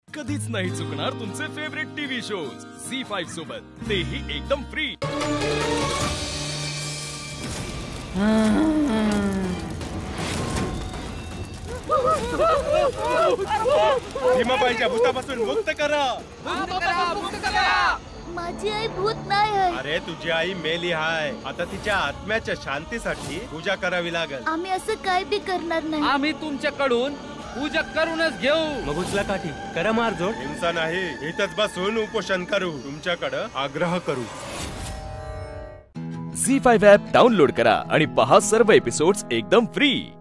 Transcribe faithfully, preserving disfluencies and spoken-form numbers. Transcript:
कधीच नाही चुकणार तुमचे favourite TV shows Zee five सोबत, तेही एकदम फ्री। भीमाबाईच्या भूतापासून मुक्त करा। माझी आई भूत नाही आहे। अरे तुझी आई मेली आहे, आता तिच्या आत्म्याच्या शांतीसाठी पूजा करावी लागेल। आम्ही असं काय बी करणार नाही। आम्ही तुमच्याकडून पूजा करूनच घेऊ। मग उचला काठी, करा मारजोड। हिंसा नाही, इथंच बसून उपोषण करू, तुमच्याकडे आग्रह करू। झी फाईव्ह ॲप डाउनलोड करा आणि पहा सर्व एपिसोड्स एकदम फ्री।